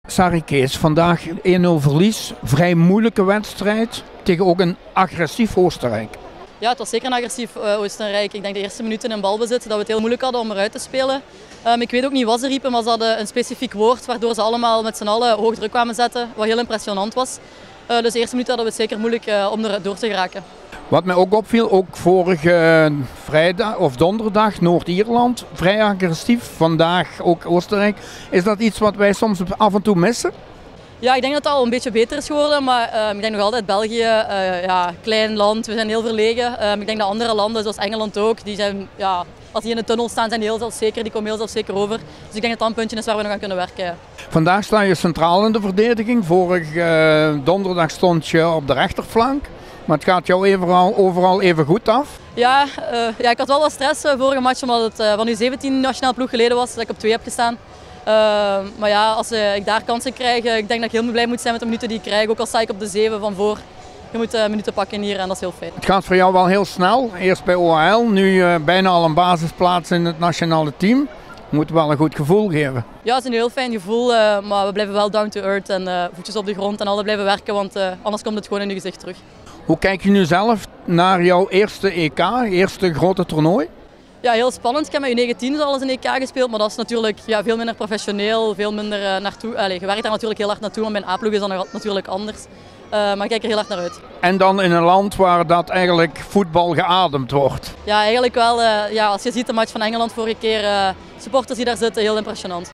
Sarri Kees, vandaag 1-0 verlies. Vrij moeilijke wedstrijd tegen ook een agressief Oostenrijk. Ja, het was zeker een agressief Oostenrijk. Ik denk de eerste minuten in balbezit dat we het heel moeilijk hadden om eruit te spelen. Ik weet ook niet wat ze riepen, maar ze hadden een specifiek woord waardoor ze allemaal met z'n allen hoog druk kwamen zetten, wat heel impressionant was. Dus de eerste minuten hadden we het zeker moeilijk om er door te geraken. Wat mij ook opviel, ook vorige vrijdag of donderdag Noord-Ierland, vrij agressief. Vandaag ook Oostenrijk. Is dat iets wat wij soms af en toe missen? Ja, ik denk dat het al een beetje beter is geworden, maar ik denk nog altijd België, klein land, we zijn heel verlegen. Ik denk dat andere landen, zoals Engeland ook, die zijn, als die in de tunnel staan, zijn die heel zelfzeker, die komen heel zelfzeker over. Dus ik denk dat dat een puntje is waar we nog aan kunnen werken. Ja. Vandaag sta je centraal in de verdediging. Vorige donderdag stond je op de rechterflank. Maar het gaat jou overal even goed af? Ja, ik had wel wat stress vorige match, omdat het van U17 nationaal ploeg geleden was dat ik op 2 heb gestaan. Maar ja, als ik daar kansen krijg, ik denk dat ik heel blij moet zijn met de minuten die ik krijg. Ook al sta ik op de 7 van voor. Je moet minuten pakken hier en dat is heel fijn. Het gaat voor jou wel heel snel. Eerst bij OHL, nu bijna al een basisplaats in het nationale team. Moet wel een goed gevoel geven. Ja, het is een heel fijn gevoel, maar we blijven wel down to earth en voetjes op de grond en altijd blijven werken, want anders komt het gewoon in je gezicht terug. Hoe kijk je nu zelf naar jouw eerste EK, eerste grote toernooi? Ja, heel spannend. Ik heb met U19 al eens een EK gespeeld, maar dat is natuurlijk veel minder professioneel, veel minder naartoe. Je werkt daar natuurlijk heel hard naartoe, maar bij een A-ploeg is dat natuurlijk anders. Maar ik kijk er heel hard naar uit. En dan in een land waar dat eigenlijk voetbal geademd wordt? Ja, eigenlijk wel. Als je ziet de match van Engeland vorige keer, supporters die daar zitten, heel impressionant.